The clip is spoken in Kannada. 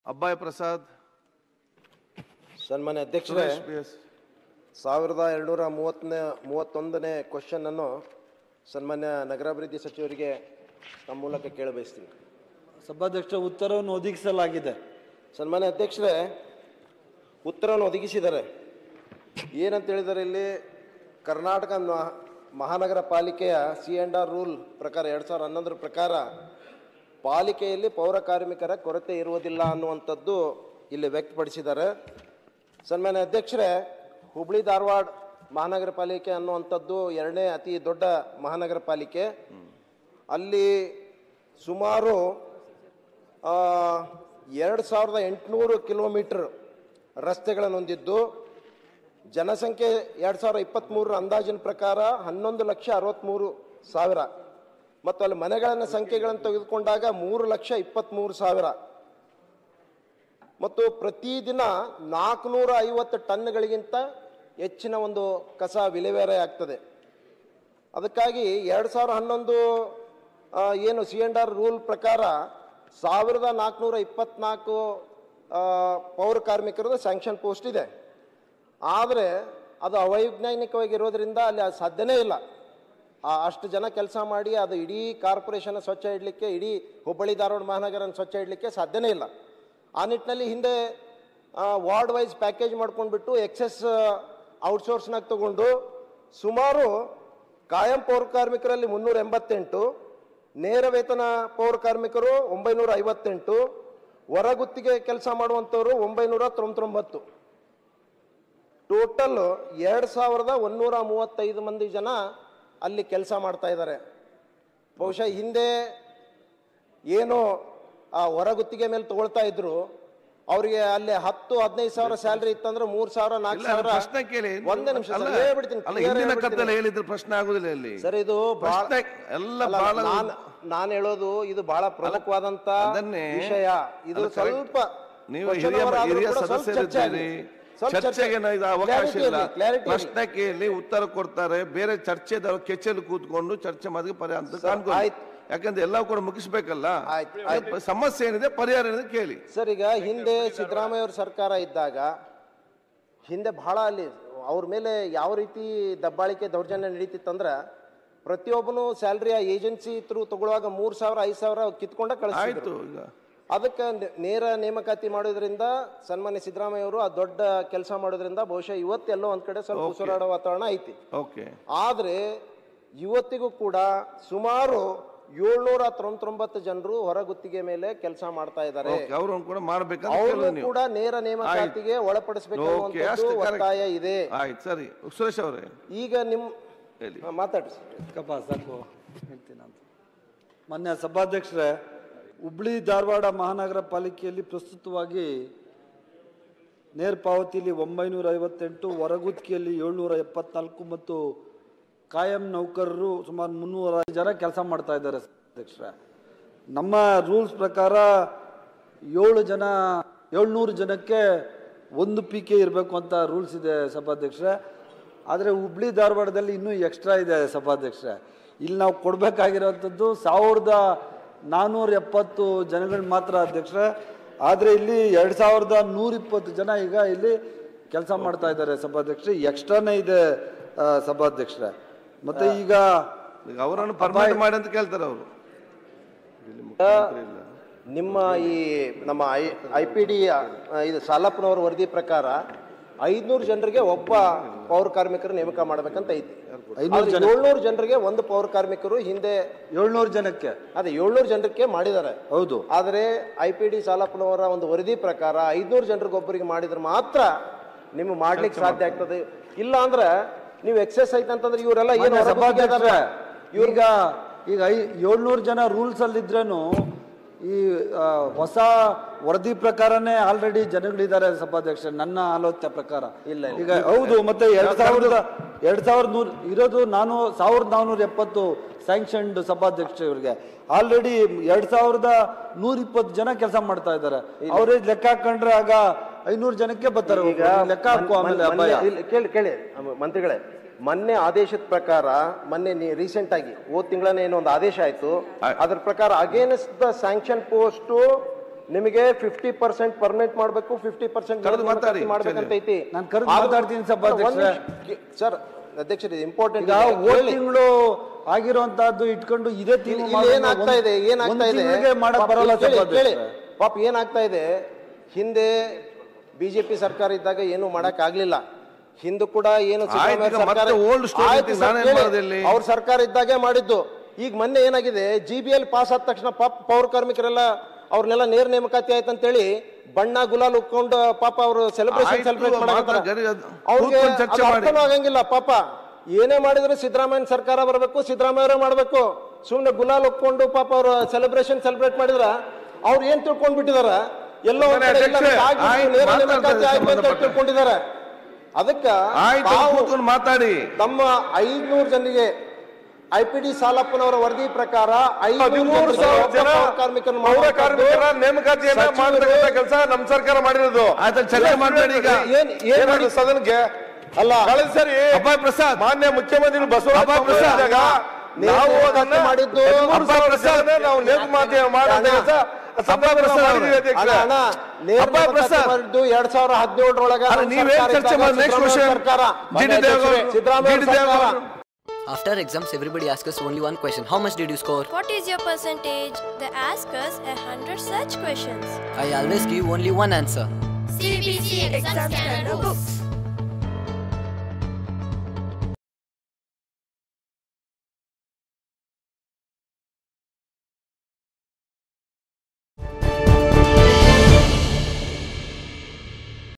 ಅಬ್ಬಾಯ್ ಪ್ರಸಾದ್. ಸನ್ಮಾನ್ಯ ಅಧ್ಯಕ್ಷರೇ, 1231ನೇ ಕ್ವಶನ್ ಅನ್ನು ಸನ್ಮಾನ್ಯ ನಗರಾಭಿವೃದ್ಧಿ ಸಚಿವರಿಗೆ ನಮ್ಮ ಮೂಲಕ ಕೇಳಬಯಸ್ತೀನಿ. ಸಭಾಧ್ಯಕ್ಷ, ಉತ್ತರವನ್ನು ಒದಗಿಸಲಾಗಿದೆ. ಸನ್ಮಾನ್ಯ ಅಧ್ಯಕ್ಷರೇ, ಉತ್ತರವನ್ನು ಒದಗಿಸಿದ್ದಾರೆ. ಏನಂತ ಹೇಳಿದರೆ, ಇಲ್ಲಿ ಕರ್ನಾಟಕ ಮಹಾನಗರ ಪಾಲಿಕೆಯ C&R ರೂಲ್ ಪ್ರಕಾರ 2011 ಪ್ರಕಾರ ಪಾಲಿಕೆಯಲ್ಲಿ ಪೌರ ಕಾರ್ಮಿಕರ ಕೊರತೆ ಇರುವುದಿಲ್ಲ ಅನ್ನುವಂಥದ್ದು ಇಲ್ಲಿ ವ್ಯಕ್ತಪಡಿಸಿದ್ದಾರೆ. ಸನ್ಮಾನ್ಯ ಅಧ್ಯಕ್ಷರೇ, ಹುಬ್ಳಿ ಧಾರವಾಡ ಮಹಾನಗರ ಪಾಲಿಕೆ ಅನ್ನುವಂಥದ್ದು 2ನೇ ಅತಿ ದೊಡ್ಡ ಮಹಾನಗರ ಪಾಲಿಕೆ. ಅಲ್ಲಿ ಸುಮಾರು 2800 ಕಿಲೋಮೀಟರ್ ರಸ್ತೆಗಳನ್ನು ಹೊಂದಿದ್ದು, ಜನಸಂಖ್ಯೆ 2023 ಅಂದಾಜಿನ ಪ್ರಕಾರ 11,63,000 ಮತ್ತು ಅಲ್ಲಿ ಮನೆಗಳ ಸಂಖ್ಯೆಗಳನ್ನು ತೆಗೆದುಕೊಂಡಾಗ 3,23,000 ಮತ್ತು ಪ್ರತಿದಿನ 450 ಟನ್ಗಳಿಗಿಂತ ಹೆಚ್ಚಿನ ಒಂದು ಕಸ ವಿಲೇವಾರಿ ಆಗ್ತದೆ. ಅದಕ್ಕಾಗಿ 2011 ಏನು C&R ರೂಲ್ ಪ್ರಕಾರ 1424 ಪೌರ ಕಾರ್ಮಿಕರದ್ದು ಸ್ಯಾಂಕ್ಷನ್ ಪೋಸ್ಟ್ ಇದೆ. ಆದರೆ ಅದು ಅವೈಜ್ಞಾನಿಕವಾಗಿರೋದ್ರಿಂದ ಅಲ್ಲಿ ಅದು ಸಾಧ್ಯನೇ ಇಲ್ಲ. ಅಷ್ಟು ಜನ ಕೆಲಸ ಮಾಡಿ ಅದು ಇಡೀ ಕಾರ್ಪೊರೇಷನ್ ಸ್ವಚ್ಛ ಇಡಲಿಕ್ಕೆ, ಇಡೀ ಹುಬ್ಬಳ್ಳಿ ಧಾರವಾಡ ಮಹಾನಗರನ ಸ್ವಚ್ಛ ಇಡಲಿಕ್ಕೆ ಸಾಧ್ಯನೇ ಇಲ್ಲ. ಆ ನಿಟ್ಟಿನಲ್ಲಿ ಹಿಂದೆ ವಾರ್ಡ್ ವೈಸ್ ಪ್ಯಾಕೇಜ್ ಮಾಡ್ಕೊಂಡ್ಬಿಟ್ಟು ಎಕ್ಸೆಸ್ ಔಟ್ಸೋರ್ಸ್ನಾಗ ತಗೊಂಡು ಸುಮಾರು ಕಾಯಂ ಪೌರ ಕಾರ್ಮಿಕರಲ್ಲಿ 388, ನೇರ ವೇತನ ಪೌರ ಕಾರ್ಮಿಕರು 958, ಹೊರಗುತ್ತಿಗೆ ಕೆಲಸ ಮಾಡುವಂಥವರು 999, ಟೋಟಲ್ 2135 ಮಂದಿ ಜನ ಅಲ್ಲಿ ಕೆಲಸ ಮಾಡ್ತಾ ಇದ್ದಾರೆ. ಬಹುಶಃ ಹಿಂದೆ ಏನು ಆ ಹೊರಗುತ್ತಿಗೆ ಮೇಲೆ ತಗೊಳ್ತಾ ಇದ್ರು, ಅವರಿಗೆ ಅಲ್ಲಿ 10-15 ಸಾವಿರ ಸ್ಯಾಲರಿ ಇತ್ತಂದ್ರೆ 3,000 4,000. ಪ್ರಶ್ನೆ ಕೇಳಿ. ಒಂದೇ ನಿಮಿಷ ಹೇಳ್ಬಿಡ್ತೀನಿ. ಪ್ರಶ್ನೆ ಆಗುದಿಲ್ಲ ಇಲ್ಲಿ ಸರ್. ಇದು ನಾನು ಹೇಳೋದು ಇದು ಬಹಳ ಪ್ರಮುಖವಾದಂತ ವಿಷಯ. ಇದು ಸ್ವಲ್ಪ ನೀವು ಹಿರಿಯ ಸದಸ್ಯರಿದ್ದೀರಿ, ಚರ್ಚೆಗೆ ಅವಕಾಶ ಇಲ್ಲ. ಪ್ರಶ್ನೆ ಕೇಳಿ ಉತ್ತರ ಕೊಡ್ತಾರೆ. ಬೇರೆ ಚರ್ಚೆದವರು ಕೆಚ್ಚಲು ಕೂತ್ಕೊಂಡು ಚರ್ಚೆ ಮಾಡಿ ಪರಿಹಾರ, ಯಾಕಂದ್ರೆ ಎಲ್ಲ ಕೂಡ ಮುಗಿಸ್ಬೇಕಲ್ಲ. ಸಮಸ್ಯೆ ಏನಿದೆ, ಪರಿಹಾರ ಏನಿದೆ ಕೇಳಿ. ಸರ್, ಈಗ ಹಿಂದೆ ಸಿದ್ದರಾಮಯ್ಯ ಅವ್ರ ಸರ್ಕಾರ ಇದ್ದಾಗ ಹಿಂದೆ ಬಹಳ ಅಲ್ಲಿ ಅವ್ರ ಮೇಲೆ ಯಾವ ರೀತಿ ದಬ್ಬಾಳಿಕೆ ದೌರ್ಜನ್ಯ ನಡೀತಿತ್ತಂದ್ರೆ, ಪ್ರತಿಯೊಬ್ಬನು ಸ್ಯಾಲ್ರಿ ಏಜೆನ್ಸಿ ಥ್ರೂ ತಗೊಳ್ಳುವಾಗ 3,000-5,000 ಕಿತ್ಕೊಂಡ ಕಳಿಸ್ತಿದ್ರು. ಅದಕ್ಕೆ ನೇರ ನೇಮಕಾತಿ ಮಾಡೋದ್ರಿಂದ ಸನ್ಮಾನ್ಯ ಸಿದ್ದರಾಮಯ್ಯ ಅವರು ಆ ದೊಡ್ಡ ಕೆಲಸ ಮಾಡೋದ್ರಿಂದ ಬಹುಶಃ ಇವತ್ತೆಲ್ಲೋ ಒಂದ್ ಕಡೆ ಸ್ವಲ್ಪ ಉಸಿರಾಡೋ ವಾತಾವರಣ ಐತಿ. ಆದ್ರೆ ಇವತ್ತಿಗೂ ಕೂಡ ಸುಮಾರು 799 ಜನರು ಹೊರಗುತ್ತಿಗೆ ಮೇಲೆ ಕೆಲಸ ಮಾಡ್ತಾ ಇದ್ದಾರೆ. ಅವರು ಕೂಡ ನೇರ ನೇಮಕಾತಿಗೆ ಒಳಪಡಿಸಬೇಕು ಒತ್ತಾಯ ಇದೆ. ಸರಿ ಸುರೇಶ್ ಅವರೇ, ಈಗ ನಿಮ್ ಮಾತಾಡಿ ಸಾಕು ಹೇಳ್ತೀನಿ ಅಂತ. ಮಾನ್ಯ ಸಭಾಧ್ಯಕ್ಷರೇ, ಹುಬ್ಳಿ ಧಾರವಾಡ ಮಹಾನಗರ ಪಾಲಿಕೆಯಲ್ಲಿ ಪ್ರಸ್ತುತವಾಗಿ ನೇರ ಪಾವತಿಯಲ್ಲಿ 958, ಹೊರಗುತ್ತಿಗೆಯಲ್ಲಿ 774 ಮತ್ತು ಕಾಯಂ ನೌಕರರು ಸುಮಾರು 300 ಜನ ಕೆಲಸ ಮಾಡ್ತಾ ಇದ್ದಾರೆ ಅಧ್ಯಕ್ಷರೇ. ನಮ್ಮ ರೂಲ್ಸ್ ಪ್ರಕಾರ 700 ಜನಕ್ಕೆ 1 PK ಇರಬೇಕು ಅಂತ ರೂಲ್ಸ್ ಇದೆ ಸಭಾಧ್ಯಕ್ಷರೇ. ಆದರೆ ಹುಬ್ಳಿ ಧಾರವಾಡದಲ್ಲಿ ಇನ್ನೂ ಎಕ್ಸ್ಟ್ರಾ ಇದೆ ಸಭಾಧ್ಯಕ್ಷರೇ. ಇಲ್ಲಿ ನಾವು ಕೊಡಬೇಕಾಗಿರೋಂಥದ್ದು 1470 ಜನಗಳು ಮಾತ್ರ ಅಧ್ಯಕ್ಷರೇ. ಆದರೆ ಇಲ್ಲಿ 2120 ಜನ ಈಗ ಇಲ್ಲಿ ಕೆಲಸ ಮಾಡ್ತಾ ಇದ್ದಾರೆ ಸಭಾಧ್ಯಕ್ಷರೇ. ಎಕ್ಸ್ಟ್ರಾನೇ ಇದೆ ಸಭಾಧ್ಯಕ್ಷರೇ. ಮತ್ತೆ ಈಗ ಅವರನ್ನು ಪರ್ಮಿಟ್ ಮಾಡಿ ಅಂತ ಕೇಳ್ತಾರೆ ಅವರು. ನಿಮ್ಮ ಈ ನಮ್ಮ IPD ಇದು ಸಾಲಪ್ಪನವರ ವರದಿ ಪ್ರಕಾರ 500 ಜನರಿಗೆ ಒಬ್ಬ ಪೌರ ಕಾರ್ಮಿಕರು ನೇಮಕ ಮಾಡ್ಬೇಕಂತ ಐತಿ. 700 ಜನರಿಗೆ ಒಂದು ಪೌರ ಕಾರ್ಮಿಕರು ಹಿಂದೆ 700 ಜನಕ್ಕೆ ಅದೇ 700 ಜನಕ್ಕೆ ಮಾಡಿದ್ದಾರೆ. ಹೌದು. ಆದರೆ IPD ಸಾಲಪ್ಪನವರ ಒಂದು ವರದಿ ಪ್ರಕಾರ 500 ಜನರಿಗೊಬ್ಬರಿಗೆ ಮಾಡಿದ್ರೆ ಮಾತ್ರ ನಿಮ್ಗೆ ಮಾಡ್ಲಿಕ್ಕೆ ಸಾಧ್ಯ ಆಗ್ತದೆ. ಇಲ್ಲ ಅಂದ್ರೆ ನೀವು ಎಕ್ಸೆಸ್ ಐತೆ ಅಂತಂದ್ರೆ ಇವರೆಲ್ಲ ಏನು ಈಗ 700 ಜನ ರೂಲ್ಸ್ ಅಲ್ಲಿ ಇದ್ರೇನು ಈ ಹೊಸ ವರದಿ ಪ್ರಕಾರನೇ ಆಲ್ರೆಡಿ ಜನಗಳಿದ್ದಾರೆ ಸಭಾಧ್ಯಕ್ಷ, ನನ್ನ ಆಲೋಚನೆ ಪ್ರಕಾರ. ಇಲ್ಲ ಈಗ ಹೌದು. ಮತ್ತೆ 2100 ಇರೋದು 1470 ಸ್ಯಾಂಕ್ಷನ್ಡ್ ಸಭಾಧ್ಯಕ್ಷ ಇವರಿಗೆ. ಆಲ್ರೆಡಿ 2120 ಜನ ಕೆಲಸ ಮಾಡ್ತಾ ಇದ್ದಾರೆ. ಅವರೇಜ್ ಲೆಕ್ಕ ಹಾಕೊಂಡ್ರೆ ಆಗ 500 ಜನಕ್ಕೆ ಬರ್ತಾರೆ. ಈಗ ಲೆಕ್ಕ ಹಾಕುವ ಆಮೇಲೆ ಕೇಳಿ ಮಂತ್ರಿಗಳೇ, ಮೊನ್ನೆ ಆದೇಶದ ಪ್ರಕಾರ ಮೊನ್ನೆ ರೀಸೆಂಟ್ ಆಗಿ ಹೋದ ತಿಂಗಳೇ ಏನೋ ಒಂದು ಆದೇಶ ಆಯ್ತು. ಅದ್ರ ಪ್ರಕಾರ ಅಗೇನ್ಸ್ಟ್ ದ ಸ್ಯಾಂಕ್ಷನ್ ಪೋಸ್ಟ್ ನಿಮಗೆ 50% ಪರ್ಮನೆಂಟ್ ಮಾಡಬೇಕು, 50% ಮಾತಾಡಿ ಮಾಡ್ಬೇಕಂತ ಐತಿ. ನಾನು ಕರೆದು ಮಾತಾಡ್ತೀನಿ ಸಭಾಧ್ಯಕ್ಷರೇ. ಸರ್ ಅಧ್ಯಕ್ಷರು ಇಂಪಾರ್ಟೆಂಟ್ ತಿಂಗಳು ಆಗಿರುವಂತಹದ್ದು ಇಟ್ಕೊಂಡು ಇದೇ ಏನಾಗ್ತಾ ಇದೆ ಮಾಡಕ್ ಬರಲ್ಲ ಕೇಳಿ ಪಾಪ ಏನಾಗ್ತಾ ಇದೆ. ಹಿಂದೆ ಬಿಜೆಪಿ ಸರ್ಕಾರ ಇದ್ದಾಗ ಏನು ಮಾಡಕ್ ಆಗ್ಲಿಲ್ಲ. ಹಿಂದೂ ಕೂಡ ಏನು ಅವ್ರ ಸರ್ಕಾರ ಇದ್ದಾಗೆ ಮಾಡಿದ್ದು. ಈಗ ಮೊನ್ನೆ ಏನಾಗಿದೆ, GBL ಪಾಸ್ ಆದ ತಕ್ಷಣ ಪಾಪ ಪೌರ ಕಾರ್ಮಿಕರೆಲ್ಲ ಅವ್ರನ್ನೆಲ್ಲ ನೇರ ನೇಮಕಾತಿ ಆಯ್ತು ಅಂತೇಳಿ ಬಣ್ಣ ಗುಲಾಲ್ ಉಕ್ಕೊಂಡು ಪಾಪ ಅವರು ಸೆಲೆಬ್ರೇಟ್ ಅವ್ರಿಗೆ ಅರ್ಥನೂ ಆಗಂಗಿಲ್ಲ. ಪಾಪ ಏನೇ ಮಾಡಿದ್ರು ಸಿದ್ದರಾಮಯ್ಯ ಸರ್ಕಾರ ಬರಬೇಕು, ಸಿದ್ದರಾಮಯ್ಯವರೇ ಮಾಡ್ಬೇಕು. ಸುಮ್ನೆ ಗುಲಾಲ್ ಉಕ್ಕೊಂಡು ಪಾಪ ಅವ್ರು ಸೆಲೆಬ್ರೇಟ್ ಮಾಡಿದ್ರ ಅವ್ರು ಏನ್ ತಿಳ್ಕೊಂಡ್ಬಿಟ್ಟಿದಾರ, ಎಲ್ಲೋ ನೇರ ನೇಮಕಾತಿ ಆಯ್ತು ಅಂತ ತಿಳ್ಕೊಂಡಿದ್ದಾರೆ. ಅದಕ್ಕ ಮಾತಾಡಿ ತಮ್ಮ 500 ಜನರಿಗೆ IPD ಸಾಲಪ್ಪನವರ ವರದಿ ಪ್ರಕಾರ 500,000 ಕಾರ್ಮಿಕರ ನೇಮಕಾತಿಯನ್ನ ಮಾಡತಕ್ಕಂತ ಕೆಲಸ ನಮ್ಮ ಸರ್ಕಾರ ಮಾಡಿರೋದು. ಸದನಕ್ಕೆ ಅಲ್ಲ ಸರಿ ಪ್ರಸಾದ್ ಮಾನ್ಯ ಮುಖ್ಯಮಂತ್ರಿ ಬಸವರಾಜ ನಾವು ಅದನ್ನ ಮಾಡಿದ್ದು ನಾವು ನೇಮಕಾತಿ ಮಾಡೋ ಕೆಲಸ 2017 After exams, everybody asks us only one question. How much did you score? What is your percentage? They ask us 100 such questions. I always give only one answer. CBC Exam Scanner Books.